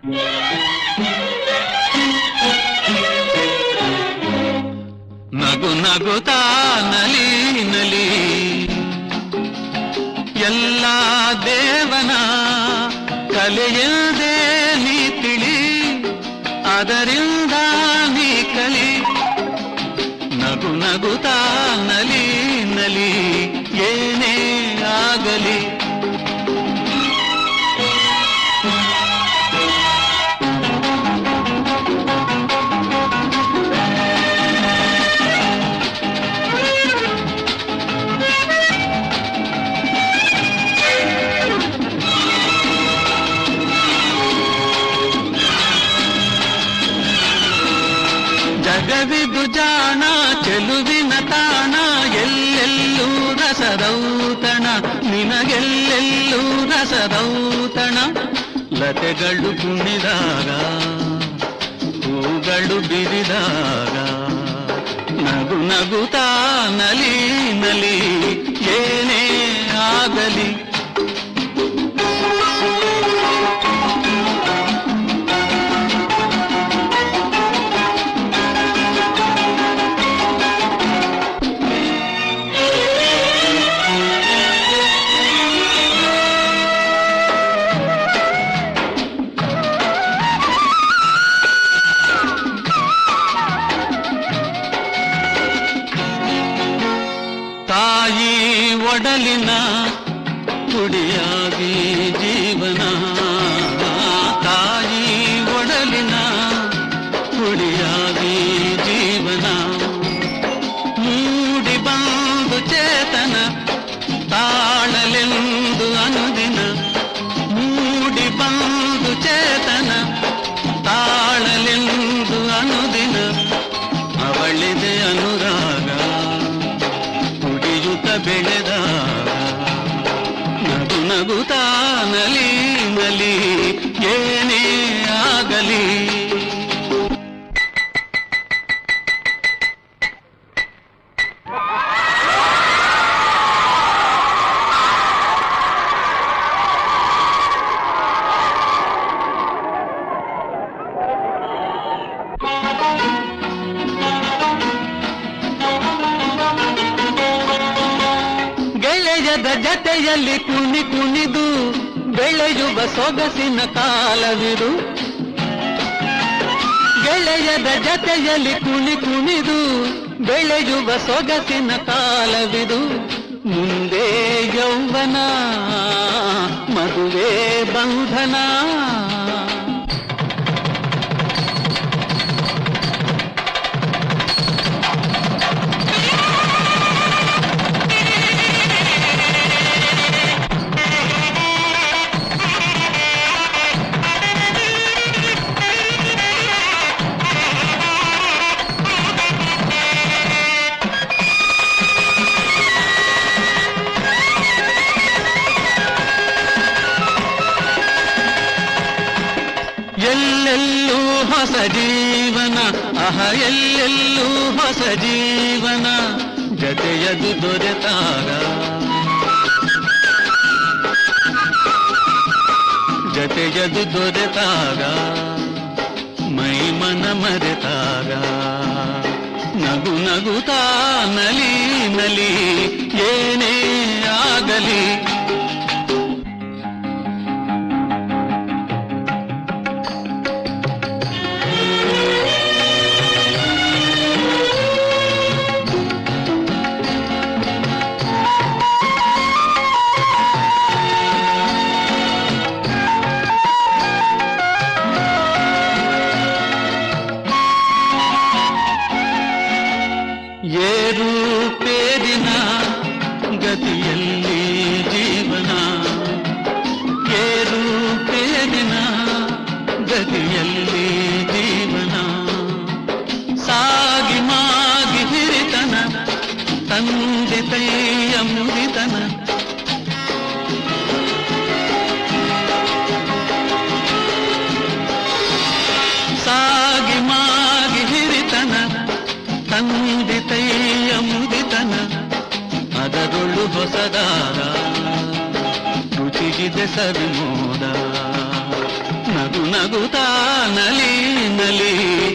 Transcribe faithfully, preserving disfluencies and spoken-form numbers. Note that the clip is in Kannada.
ನಗು ನಗುತ್ತಾ ನಲಿ ನಲಿ ಎಲ್ಲ ದೇವನ ಕಲೆಯದೇ ನೀ ತಿಳಿ, ಅದರಿಂದ ನೀ ಕಲಿ. ನಗು ನಗುತ್ತಾ ನಲಿ ನಲಿ ಏನೇ ಆಗಲಿ. ಜಗವಿದು ಜಾಣ ಚೆಲುವಿನ ತಾಣ, ಎಲ್ಲೆಲ್ಲೂ ರಸದೌತಣ, ನಿನಗೆಲ್ಲೆಲ್ಲೂ ರಸದೌತಣ. ಲತೆಗಳು ಕುಣಿದಾಗ ಹೂಗಳು ಬಿರಿದಾಗ, ನಗು ನಗುತ್ತಾ ನಲಿ ನಲಿ ಏನೇ ಆಗಲಿ. ಒಡಲಿನ ಕುಡಿಯಾಗಿ ಜೀವನ, ತಾಯಿ ಒಡಲಿನ ಕುಡಿಯಾಗಿ ಜೀವನ. ಮೂಡಿ ಬಂದು ಚೇತನ ತಾಳಲೆಂದು ಅನುದಿನ, ಮೂಡಿ ಬಂದು ಚೇತನ ತಾಳಲೆಂದು ಅನುದಿನ. ಅವಳಿದೆ ಅನುರಾಗ ಕುಡಿಯುತ್ತ ಬೆಳೆದಾಗ, ನಗು ನಗುತ್ತಾ ನಲಿ ನಲಿ ಏನೇ ಆಗಲಿ. ಜತೆಯಲ್ಲಿ ಕುಣಿ ಕುಣಿದು ಬೆಳೆಯುವ ಸೊಗಸಿನ ಕಾಲವಿದು, ಗೆಳೆಯದ ಜತೆಯಲ್ಲಿ ಕುಣಿ ಕುಣಿದು ಬೆಳೆಯುವ ಸೊಗಸಿನ ಕಾಲವಿದು. ಮುಂದೆ ಯೌವನ ಮದುವೆ ಬಂಧನ, ಹೊಸ ಜೀವನ, ಅಹ ಎಲ್ಲೆಲ್ಲೂ ಹೊಸ ಜೀವನ. ಜತೆಯದು ದೊರೆತಾಗ, ಜತೆಯದು ದೊರೆತಾಗ, ಮೈ ಮನ ಮರೆತಾಗ, ನಗು ನಗುತ್ತಾ ನಲಿ ನಲಿ ಏನೇ ಆಗಲಿ. ಹೊಸದಾದ ರುಚಿಗಿದೆ ಸವಿಮೋದ, ನಗು ನಗುತಾ ನಲಿ ನಲಿ